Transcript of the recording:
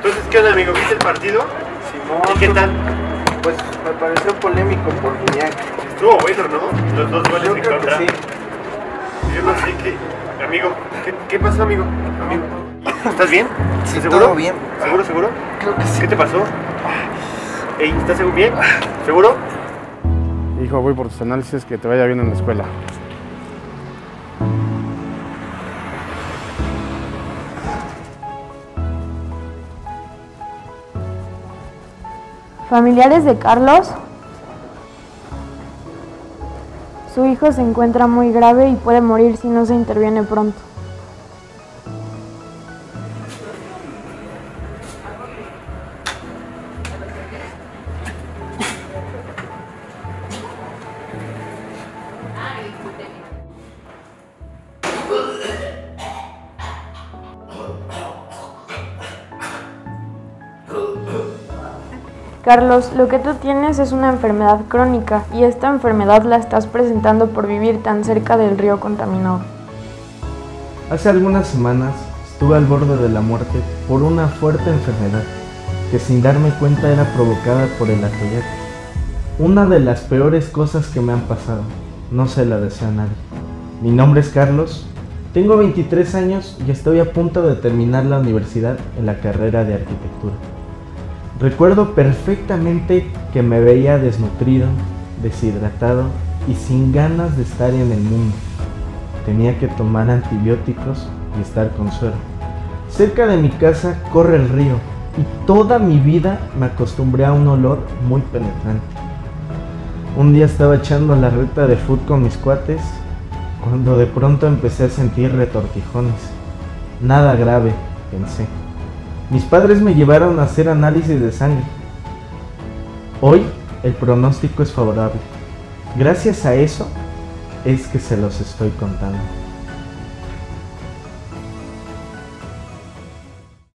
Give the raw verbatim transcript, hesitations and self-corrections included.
Entonces, ¿qué onda, amigo? ¿Viste el partido? Simón, ¿Y qué tal? Pues me pareció polémico por Guiñac. Estuvo bueno, ¿no? Los dos goles Yo en creo que contra. sí. Yo no sé qué... Amigo, ¿qué, qué pasó, amigo? Amigo. ¿Estás bien? Sí, ¿Estás seguro? todo bien. ¿Seguro, seguro? Creo que sí. ¿Qué te pasó? Ey, ¿estás seguro bien? ¿Seguro? Hijo, voy por tus análisis, que te vaya bien en la escuela. Familiares de Carlos. Su hijo se encuentra muy grave y puede morir si no se interviene pronto. Carlos, lo que tú tienes es una enfermedad crónica y esta enfermedad la estás presentando por vivir tan cerca del río contaminado. Hace algunas semanas estuve al borde de la muerte por una fuerte enfermedad que sin darme cuenta era provocada por el atoyac. Una de las peores cosas que me han pasado, no se la deseo a nadie. Mi nombre es Carlos, tengo veintitrés años y estoy a punto de terminar la universidad en la carrera de arquitectura. Recuerdo perfectamente que me veía desnutrido, deshidratado y sin ganas de estar en el mundo. Tenía que tomar antibióticos y estar con suero. Cerca de mi casa corre el río y toda mi vida me acostumbré a un olor muy penetrante. Un día estaba echando la reta de fútbol con mis cuates cuando de pronto empecé a sentir retortijones. Nada grave, pensé. Mis padres me llevaron a hacer análisis de sangre. Hoy el pronóstico es favorable. Gracias a eso es que se los estoy contando.